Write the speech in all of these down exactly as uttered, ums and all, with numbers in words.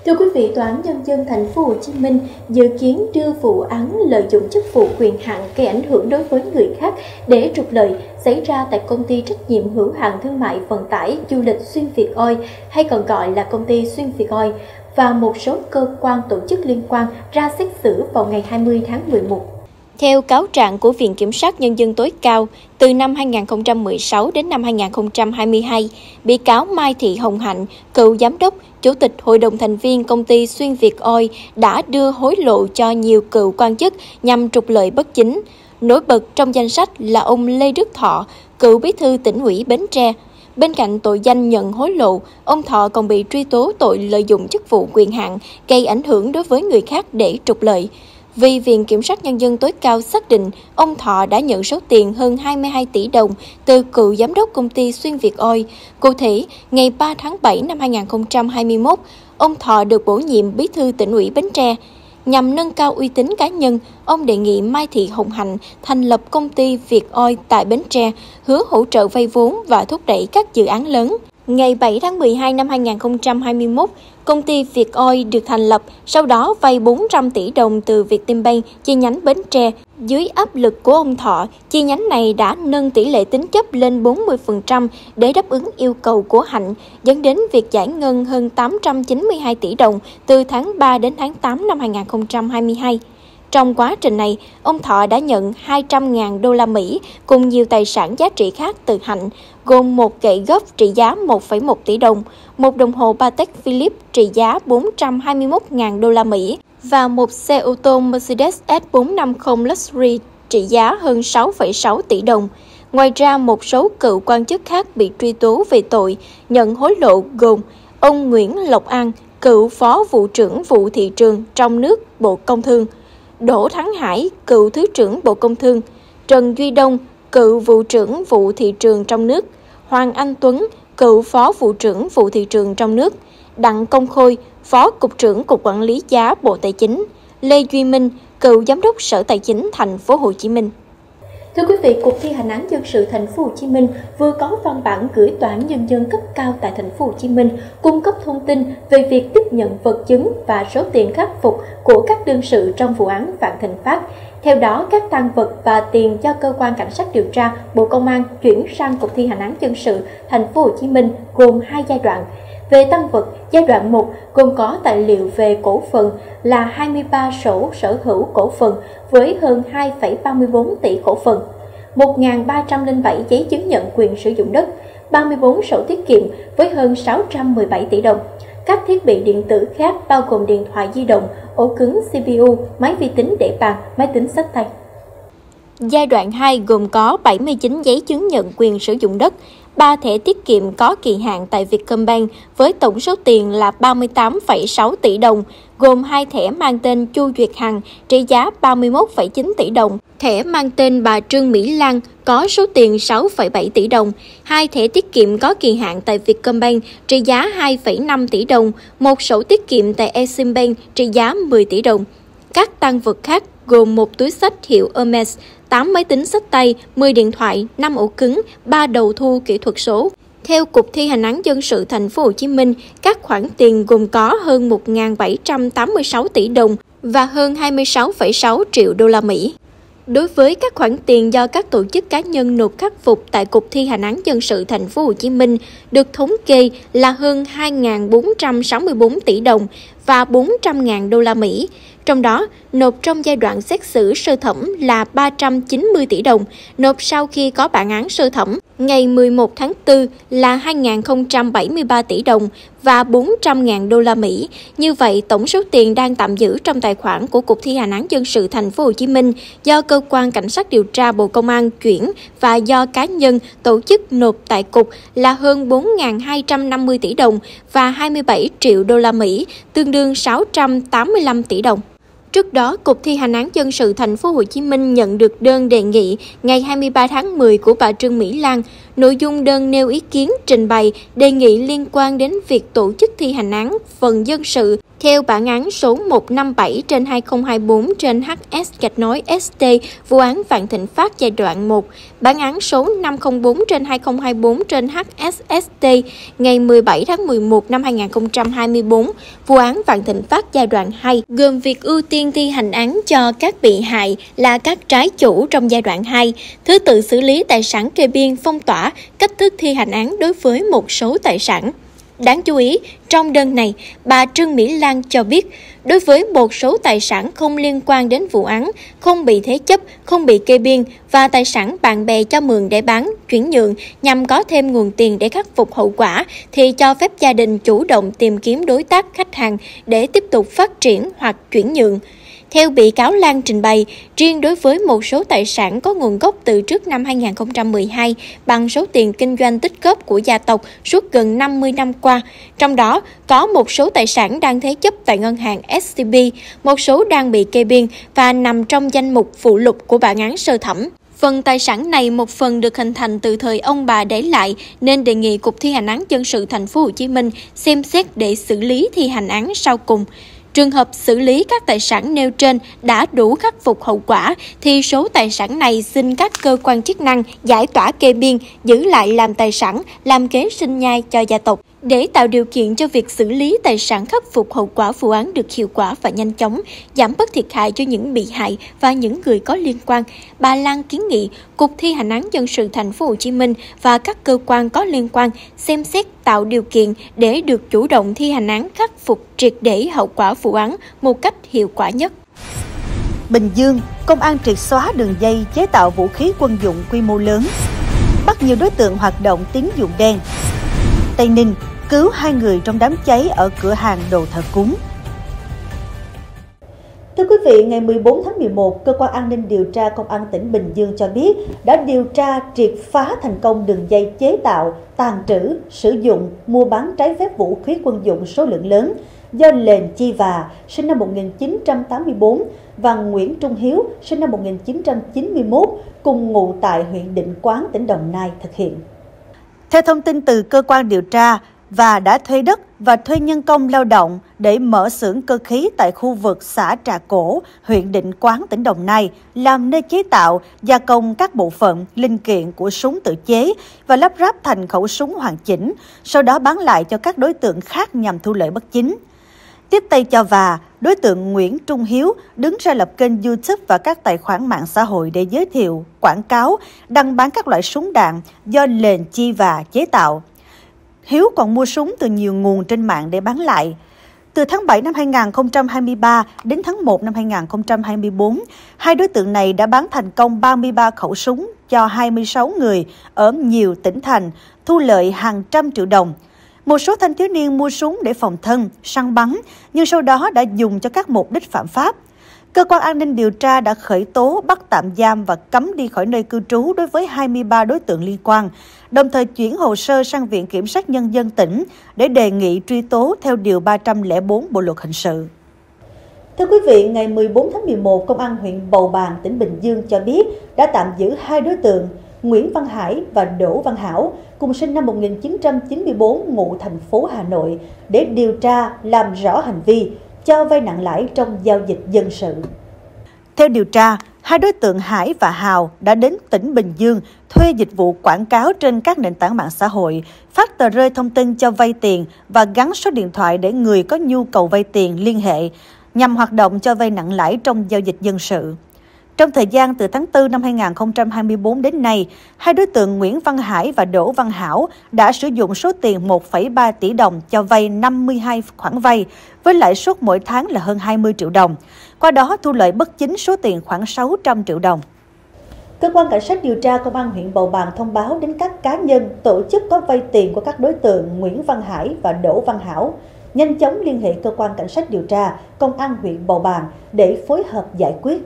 Thưa quý vị, Tòa án Nhân dân Thành phố Hồ Chí Minh dự kiến đưa vụ án lợi dụng chức vụ quyền hạn gây ảnh hưởng đối với người khác để trục lợi xảy ra tại công ty trách nhiệm hữu hạn thương mại vận tải du lịch Xuyên Việt Oil, hay còn gọi là công ty Xuyên Việt Oil, và một số cơ quan tổ chức liên quan ra xét xử vào ngày hai mươi tháng mười một. Theo cáo trạng của Viện Kiểm sát Nhân dân tối cao, từ năm hai nghìn không trăm mười sáu đến năm hai nghìn không trăm hai mươi hai, bị cáo Mai Thị Hồng Hạnh, cựu giám đốc, chủ tịch hội đồng thành viên công ty Xuyên Việt Oil đã đưa hối lộ cho nhiều cựu quan chức nhằm trục lợi bất chính. Nổi bật trong danh sách là ông Lê Đức Thọ, cựu bí thư tỉnh ủy Bến Tre. Bên cạnh tội danh nhận hối lộ, ông Thọ còn bị truy tố tội lợi dụng chức vụ quyền hạn gây ảnh hưởng đối với người khác để trục lợi. Vì Viện Kiểm sát Nhân dân tối cao xác định ông Thọ đã nhận số tiền hơn hai mươi hai tỷ đồng từ cựu giám đốc công ty Xuyên Việt Oil. Cụ thể, ngày ba tháng bảy năm hai nghìn không trăm hai mươi mốt, ông Thọ được bổ nhiệm bí thư tỉnh ủy Bến Tre. Nhằm nâng cao uy tín cá nhân, ông đề nghị Mai Thị Hồng Hạnh thành lập công ty Việt Oil tại Bến Tre, hứa hỗ trợ vay vốn và thúc đẩy các dự án lớn. Ngày bảy tháng mười hai năm hai nghìn không trăm hai mươi mốt, công ty Việt Oil được thành lập, sau đó vay bốn trăm tỷ đồng từ Vietinbank chi nhánh Bến Tre. Dưới áp lực của ông Thọ, chi nhánh này đã nâng tỷ lệ tín chấp lên bốn mươi phần trăm để đáp ứng yêu cầu của Hạnh, dẫn đến việc giải ngân hơn tám trăm chín mươi hai tỷ đồng từ tháng ba đến tháng tám năm hai nghìn không trăm hai mươi hai. Trong quá trình này, ông Thọ đã nhận hai trăm nghìn đô la Mỹ cùng nhiều tài sản giá trị khác từ Hạnh, gồm một gậy golf trị giá một phẩy một tỷ đồng, một đồng hồ Patek Philippe trị giá bốn trăm hai mươi mốt nghìn đô la Mỹ và một xe ô tô Mercedes S bốn năm không Luxury trị giá hơn sáu phẩy sáu tỷ đồng. Ngoài ra, một số cựu quan chức khác bị truy tố về tội nhận hối lộ gồm ông Nguyễn Lộc An, cựu phó vụ trưởng vụ thị trường trong nước Bộ Công Thương, Đỗ Thắng Hải, cựu Thứ trưởng Bộ Công Thương, Trần Duy Đông, cựu vụ trưởng vụ thị trường trong nước, Hoàng Anh Tuấn, cựu phó vụ trưởng vụ thị trường trong nước, Đặng Công Khôi, phó cục trưởng Cục Quản lý giá Bộ Tài chính, Lê Duy Minh, cựu giám đốc Sở Tài chính Thành phố Hồ Chí Minh. Thưa quý vị, Cục Thi hành án dân sự Thành phố Hồ Chí Minh vừa có văn bản gửi Tòa án Nhân dân cấp cao tại Thành phố Hồ Chí Minh cung cấp thông tin về việc tiếp nhận vật chứng và số tiền khắc phục của các đương sự trong vụ án Vạn Thịnh Phát. Theo đó, các tang vật và tiền do cơ quan cảnh sát điều tra Bộ Công an chuyển sang Cục Thi hành án dân sự Thành phố Hồ Chí Minh gồm hai giai đoạn. Về tang vật, giai đoạn một gồm có tài liệu về cổ phần là hai mươi ba sổ sở hữu cổ phần với hơn hai phẩy ba mươi tư tỷ cổ phần, một nghìn ba trăm lẻ bảy giấy chứng nhận quyền sử dụng đất, ba mươi tư sổ tiết kiệm với hơn sáu trăm mười bảy tỷ đồng. Các thiết bị điện tử khác bao gồm điện thoại di động, ổ cứng xê pê u, máy vi tính để bàn, máy tính xách tay. Giai đoạn hai gồm có bảy mươi chín giấy chứng nhận quyền sử dụng đất, ba thẻ tiết kiệm có kỳ hạn tại Vietcombank với tổng số tiền là ba mươi tám phẩy sáu tỷ đồng, gồm hai thẻ mang tên Chu Duyệt Hằng trị giá ba mươi mốt phẩy chín tỷ đồng, thẻ mang tên bà Trương Mỹ Lan có số tiền sáu phẩy bảy tỷ đồng, hai thẻ tiết kiệm có kỳ hạn tại Vietcombank trị giá hai phẩy năm tỷ đồng, một sổ tiết kiệm tại Eximbank trị giá mười tỷ đồng. Các tang vật khác gồm một túi xách hiệu Hermes, tám máy tính xách tay, mười điện thoại, năm ổ cứng, ba đầu thu kỹ thuật số. Theo Cục Thi hành án dân sự Thành phố Hồ Chí Minh, các khoản tiền gồm có hơn một nghìn bảy trăm tám mươi sáu tỷ đồng và hơn hai mươi sáu phẩy sáu triệu đô la Mỹ. Đối với các khoản tiền do các tổ chức cá nhân nộp khắc phục tại Cục Thi hành án dân sự Thành phố Hồ Chí Minh được thống kê là hơn hai nghìn bốn trăm sáu mươi tư tỷ đồng và bốn trăm nghìn đô la Mỹ. Trong đó, nộp trong giai đoạn xét xử sơ thẩm là ba trăm chín mươi tỷ đồng, nộp sau khi có bản án sơ thẩm ngày mười một tháng tư là hai nghìn không trăm bảy mươi ba tỷ đồng và bốn trăm nghìn đô la Mỹ. Như vậy, tổng số tiền đang tạm giữ trong tài khoản của Cục Thi hành án dân sự Thành phố Hồ Chí Minh do cơ quan cảnh sát điều tra Bộ Công an chuyển và do cá nhân tổ chức nộp tại cục là hơn bốn nghìn hai trăm năm mươi tỷ đồng và hai mươi bảy triệu đô la Mỹ, tương đương sáu trăm tám mươi lăm tỷ đồng. Trước đó, Cục Thi hành án dân sự Thành phố Hồ Chí Minh nhận được đơn đề nghị ngày hai mươi ba tháng mười của bà Trương Mỹ Lan. Nội dung đơn nêu ý kiến trình bày đề nghị liên quan đến việc tổ chức thi hành án phần dân sự Theo bản án số một năm bảy trên hai không hai bốn trên H S gạch nối S T vụ án Vạn Thịnh Phát giai đoạn một, bản án số năm không bốn trên hai không hai bốn trên H S S T ngày mười bảy tháng mười một năm hai nghìn không trăm hai mươi tư vụ án Vạn Thịnh Phát giai đoạn hai, gồm việc ưu tiên thi hành án cho các bị hại là các trái chủ trong giai đoạn hai, thứ tự xử lý tài sản kê biên phong tỏa, cách thức thi hành án đối với một số tài sản. Đáng chú ý, trong đơn này, bà Trương Mỹ Lan cho biết, đối với một số tài sản không liên quan đến vụ án, không bị thế chấp, không bị kê biên và tài sản bạn bè cho mượn để bán, chuyển nhượng nhằm có thêm nguồn tiền để khắc phục hậu quả, thì cho phép gia đình chủ động tìm kiếm đối tác khách hàng để tiếp tục phát triển hoặc chuyển nhượng. Theo bị cáo Lan trình bày, riêng đối với một số tài sản có nguồn gốc từ trước năm hai nghìn không trăm mười hai bằng số tiền kinh doanh tích góp của gia tộc suốt gần năm mươi năm qua, trong đó có một số tài sản đang thế chấp tại ngân hàng S C B, một số đang bị kê biên và nằm trong danh mục phụ lục của bản án sơ thẩm. Phần tài sản này một phần được hình thành từ thời ông bà để lại nên đề nghị Cục Thi hành án dân sự Thành phố Hồ Chí Minh xem xét để xử lý thi hành án sau cùng. Trường hợp xử lý các tài sản nêu trên đã đủ khắc phục hậu quả, thì số tài sản này xin các cơ quan chức năng giải tỏa kê biên, giữ lại làm tài sản, làm kế sinh nhai cho gia tộc. Để tạo điều kiện cho việc xử lý tài sản khắc phục hậu quả vụ án được hiệu quả và nhanh chóng, giảm bớt thiệt hại cho những bị hại và những người có liên quan, bà Lan kiến nghị Cục Thi hành án dân sự Thành phố Hồ Chí Minh và các cơ quan có liên quan xem xét tạo điều kiện để được chủ động thi hành án khắc phục triệt để hậu quả vụ án một cách hiệu quả nhất. Bình Dương, công an triệt xóa đường dây chế tạo vũ khí quân dụng quy mô lớn, bắt nhiều đối tượng hoạt động tín dụng đen. Tây Ninh, cứu hai người trong đám cháy ở cửa hàng đồ thờ cúng. Thưa quý vị, ngày mười bốn tháng mười một, Cơ quan An ninh Điều tra Công an tỉnh Bình Dương cho biết đã điều tra triệt phá thành công đường dây chế tạo, tàng trữ, sử dụng, mua bán trái phép vũ khí quân dụng số lượng lớn do Lệnh Chi Và, sinh năm một nghìn chín trăm tám mươi tư, và Nguyễn Trung Hiếu, sinh năm một nghìn chín trăm chín mươi mốt, cùng ngụ tại huyện Định Quán, tỉnh Đồng Nai thực hiện. Theo thông tin từ cơ quan điều tra, Và đã thuê đất và thuê nhân công lao động để mở xưởng cơ khí tại khu vực xã Trà Cổ, huyện Định Quán, tỉnh Đồng Nai, làm nơi chế tạo, gia công các bộ phận, linh kiện của súng tự chế và lắp ráp thành khẩu súng hoàn chỉnh, sau đó bán lại cho các đối tượng khác nhằm thu lợi bất chính. Tiếp tay cho Và, đối tượng Nguyễn Trung Hiếu đứng ra lập kênh YouTube và các tài khoản mạng xã hội để giới thiệu, quảng cáo, đăng bán các loại súng đạn do Lệnh Chi Và chế tạo. Hiếu còn mua súng từ nhiều nguồn trên mạng để bán lại. Từ tháng bảy năm hai nghìn không trăm hai mươi ba đến tháng một năm hai nghìn không trăm hai mươi tư, hai đối tượng này đã bán thành công ba mươi ba khẩu súng cho hai mươi sáu người ở nhiều tỉnh thành, thu lợi hàng trăm triệu đồng. Một số thanh thiếu niên mua súng để phòng thân, săn bắn, nhưng sau đó đã dùng cho các mục đích phạm pháp. Cơ quan an ninh điều tra đã khởi tố, bắt tạm giam và cấm đi khỏi nơi cư trú đối với hai mươi ba đối tượng liên quan, đồng thời chuyển hồ sơ sang Viện Kiểm sát Nhân dân tỉnh để đề nghị truy tố theo Điều ba trăm lẻ bốn Bộ Luật Hình sự. Thưa quý vị, ngày mười bốn tháng mười một, Công an huyện Bầu Bàng, tỉnh Bình Dương cho biết đã tạm giữ hai đối tượng Nguyễn Văn Hải và Đỗ Văn Hảo, cùng sinh năm một nghìn chín trăm chín mươi tư, ngụ thành phố Hà Nội, để điều tra làm rõ hành vi cho vay nặng lãi trong giao dịch dân sự. Theo điều tra, hai đối tượng Hải và Hào đã đến tỉnh Bình Dương thuê dịch vụ quảng cáo trên các nền tảng mạng xã hội, phát tờ rơi thông tin cho vay tiền và gắn số điện thoại để người có nhu cầu vay tiền liên hệ, nhằm hoạt động cho vay nặng lãi trong giao dịch dân sự. Trong thời gian từ tháng tư năm hai nghìn không trăm hai mươi tư đến nay, hai đối tượng Nguyễn Văn Hải và Đỗ Văn Hảo đã sử dụng số tiền một phẩy ba tỷ đồng cho vay năm mươi hai khoản vay, với lãi suất mỗi tháng là hơn hai mươi triệu đồng. Qua đó thu lợi bất chính số tiền khoảng sáu trăm triệu đồng. Cơ quan Cảnh sát điều tra Công an huyện Bầu Bàng thông báo đến các cá nhân, tổ chức có vay tiền của các đối tượng Nguyễn Văn Hải và Đỗ Văn Hảo nhanh chóng liên hệ Cơ quan Cảnh sát điều tra Công an huyện Bầu Bàng để phối hợp giải quyết.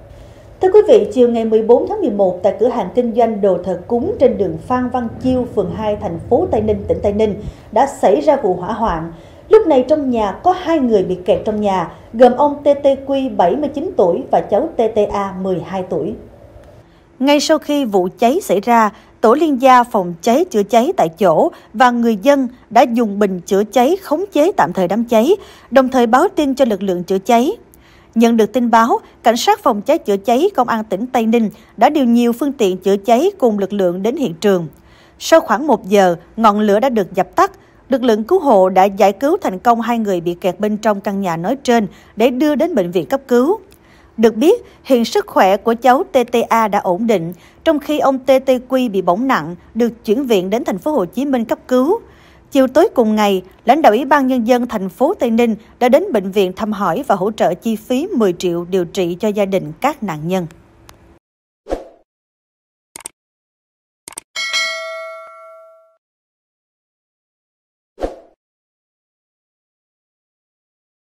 Thưa quý vị, chiều ngày mười bốn tháng mười một, tại cửa hàng kinh doanh đồ thờ cúng trên đường Phan Văn Chiêu, phường hai, thành phố Tây Ninh, tỉnh Tây Ninh đã xảy ra vụ hỏa hoạn. Lúc này trong nhà có hai người bị kẹt trong nhà, gồm ông tê tê quy bảy mươi chín tuổi và cháu tê tê a mười hai tuổi. Ngay sau khi vụ cháy xảy ra, Tổ liên gia phòng cháy chữa cháy tại chỗ và người dân đã dùng bình chữa cháy khống chế tạm thời đám cháy, đồng thời báo tin cho lực lượng chữa cháy. Nhận được tin báo, Cảnh sát phòng cháy chữa cháy Công an tỉnh Tây Ninh đã điều nhiều phương tiện chữa cháy cùng lực lượng đến hiện trường. Sau khoảng một giờ, ngọn lửa đã được dập tắt. Lực lượng cứu hộ đã giải cứu thành công hai người bị kẹt bên trong căn nhà nói trên để đưa đến bệnh viện cấp cứu. Được biết, hiện sức khỏe của cháu tê tê a đã ổn định, trong khi ông tê tê quy bị bỏng nặng, được chuyển viện đến thành phố Hồ Chí Minh cấp cứu. Chiều tối cùng ngày, lãnh đạo Ủy ban Nhân dân thành phố Tây Ninh đã đến bệnh viện thăm hỏi và hỗ trợ chi phí mười triệu điều trị cho gia đình các nạn nhân.